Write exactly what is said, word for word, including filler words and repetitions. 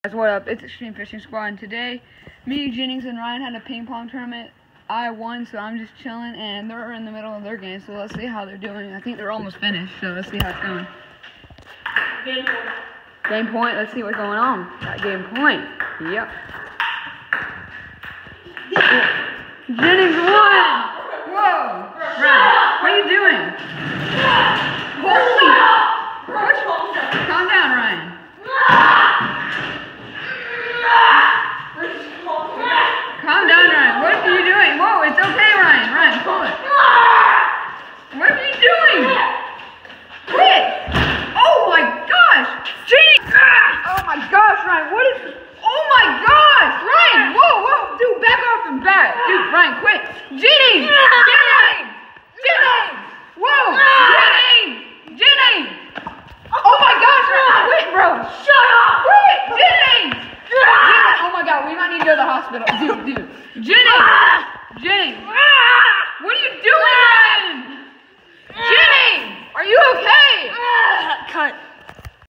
Guys, what up? It's Extreme Fishing Squad, and today, me, Jennings, and Ryan had a ping pong tournament. I won, so I'm just chilling, and they're in the middle of their game, so let's see how they're doing. I think they're almost finished, so let's see how it's going. Game point. Game point, let's see what's going on. Got game point. Yep. Jennings won! Whoa! Ryan, what are you doing? Holy! Calm down, Ryan. Calm down, Ryan. What are you doing? Whoa, it's okay, Ryan. Ryan, pull it. What are you doing? Quit! Oh my gosh! Jennings! Oh my gosh, Ryan, what is... Oh my gosh! Ryan, whoa, whoa! Dude, back off and back. Dude, Ryan, quit. Jennings! Jennings! Jennings! Whoa! Jennings! Jennings! Oh my gosh, Ryan, quit, bro! Shut up! Quit! Jennings! Jennings! Oh my god, we might need to go to the hospital. Dude, dude. Jennings! Jennings! What are you doing?